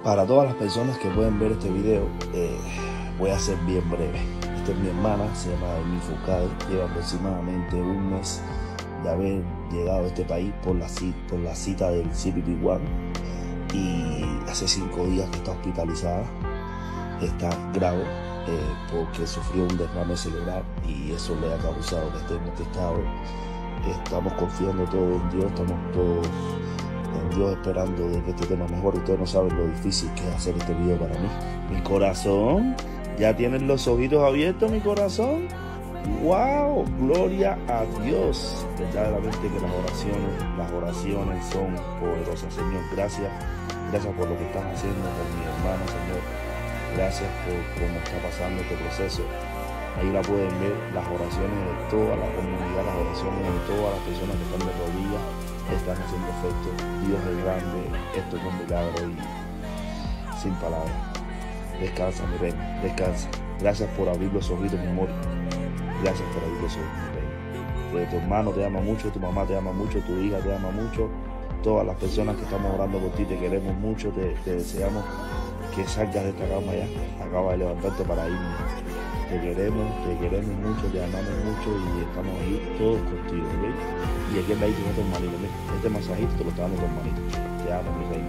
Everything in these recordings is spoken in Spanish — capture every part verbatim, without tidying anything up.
Para todas las personas que pueden ver este video, eh, voy a ser bien breve. Esta es mi hermana, se llama Emi Foucault, lleva aproximadamente un mes de haber llegado a este país por la, por la cita del C P P uno y hace cinco días que está hospitalizada, está grave eh, porque sufrió un derrame cerebral y eso le ha causado que esté en este estado. Estamos confiando todo en Dios, estamos todos en Dios esperando de que este tema mejore. Ustedes no saben lo difícil que es hacer este video para mí. Mi corazón, ya tienen los ojitos abiertos, mi corazón. ¡Wow! Gloria a Dios. Verdaderamente que las oraciones, las oraciones son poderosas. Señor, gracias. Gracias por lo que están haciendo con mi hermana, Señor. Gracias por cómo está pasando este proceso. Ahí la pueden ver, las oraciones de toda la comunidad, las oraciones de todas las personas que están de rodillas están haciendo efecto. Dios es grande, esto es un milagro y sin palabras. Descansa, mi reina, descansa. Gracias por abrir los ojitos, mi amor. Gracias por abrir los ojos, mi reina. Porque tu hermano te ama mucho, tu mamá te ama mucho, tu hija te ama mucho. Todas las personas que estamos orando por ti te queremos mucho, te, te deseamos que salgas de esta cama ya. Acaba de levantarte para irnos. Te queremos, te queremos mucho, te amamos mucho y estamos ahí todos contigo, ¿ok? Y aquí al lado tienes tu hermanito, mira, este masajito te lo está dando tu hermanito. Te amo, mi reina.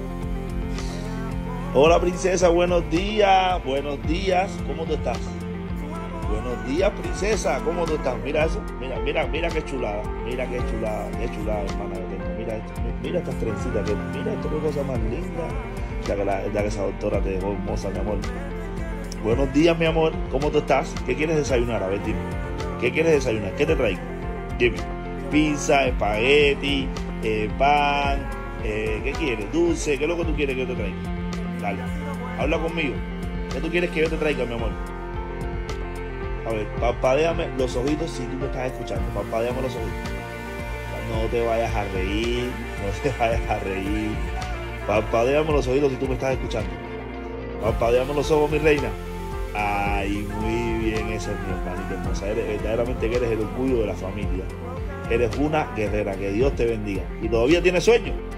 Hola, princesa, buenos días, buenos días, ¿cómo tú estás? Buenos días, princesa, ¿cómo tú estás? Mira eso, mira, mira, mira qué chulada, mira qué chulada, qué chulada, hermana que tengo. Mira esto, mira estas trencitas, que, mira esto, qué cosa más linda. Ya que, la, ya que esa doctora te dejó hermosa, mi amor. Buenos días, mi amor, ¿cómo tú estás? ¿Qué quieres desayunar? A ver, dime. ¿Qué quieres desayunar? ¿Qué te traigo? Dime. Pizza, espagueti, eh, pan, eh, ¿qué quieres? Dulce, ¿qué es lo que tú quieres que yo te traiga? Dale, habla conmigo. ¿Qué tú quieres que yo te traiga, mi amor? A ver, parpadeame los ojitos si tú me estás escuchando. Parpadeame los ojitos. No te vayas a reír, no te vayas a reír. Parpadeame los ojitos si tú me estás escuchando. Parpadeame los ojos, mi reina. Ay, muy bien, esa es mi hermanita hermosa. Eres, verdaderamente que eres el orgullo de la familia. Eres una guerrera, que Dios te bendiga. ¿Y todavía tienes sueño?